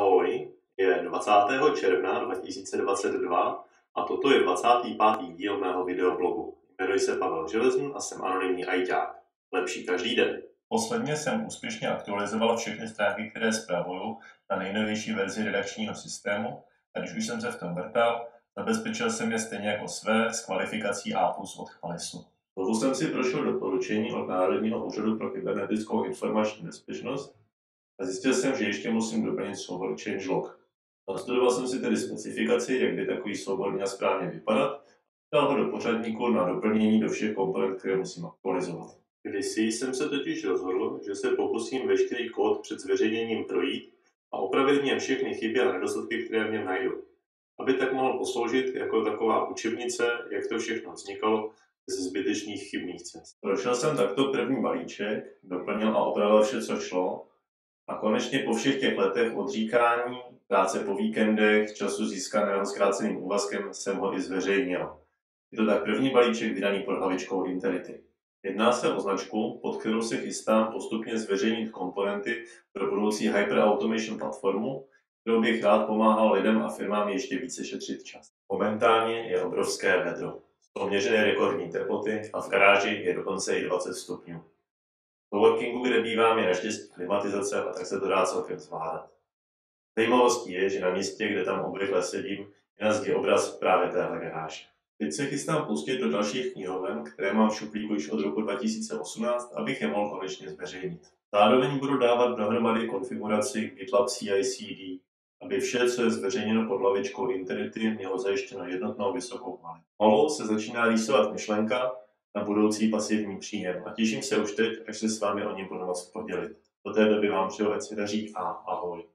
Ahoj, je 20. června 2022 a toto je 25. díl mého videoblogu. Jmenuji se Pavel Železný a jsem anonymní ajťák. Lepší každý den. Posledně jsem úspěšně aktualizoval všechny stránky, které spravuju, na nejnovější verzi redakčního systému a když už jsem se v tom vrtal, zabezpečil jsem je stejně jako své s kvalifikací A+ od Chvalisu. Znovu jsem si prošel doporučení od Národního úřadu pro kybernetickou informační bezpečnost a zjistil jsem, že ještě musím doplnit soubor changelog. Nastudoval jsem si tedy specifikaci, jak by takový soubor měl správně vypadat, dal ho do pořadníku na doplnění do všech komponent, které musím aktualizovat. Kdysi jsem se totiž rozhodl, že se pokusím veškerý kód před zveřejněním projít a opravit v něm všechny chyby a nedostatky, které v něm najdu. Aby tak mohl posloužit jako taková učebnice, jak to všechno vznikalo ze zbytečných chybných cest. Prošel jsem takto první balíček, doplnil a opravil vše, co šlo, a konečně po všech těch letech odříkání, práce po víkendech, času získaného zkráceným úvazkem jsem ho i zveřejnil. Je to tak první balíček vydaný pod hlavičkou Interity. Jedná se o značku, pod kterou se chystám postupně zveřejnit komponenty pro budoucí Hyperautomation platformu, kterou bych rád pomáhal lidem a firmám ještě více šetřit čas. Momentálně je obrovské vedro. Jsou měřené rekordní teploty a v garáži je dokonce i 20 stupňů. V coworkingu, kde bývám, je naštěstí klimatizace a tak se to dá celkem zvládat. Zajímavostí je, že na místě, kde tam obvykle sedím, je na zdi obraz právě téhle garáže. Teď se chystám pustit do dalších knihoven, které mám v šuplíku již od roku 2018, abych je mohl konečně zveřejnit. Zároveň budu dávat dohromady konfiguraci GitLab CI/CD, aby vše, co je zveřejněno pod hlavičkou Interity, mělo zajištěno jednotnou vysokou kvalitu. Pomalu se začíná rýsovat myšlenka na budoucí pasivní příjem a těším se už teď, až se s vámi o ní budu moct podělit. Do té doby vám přeju, ať se daří a ahoj.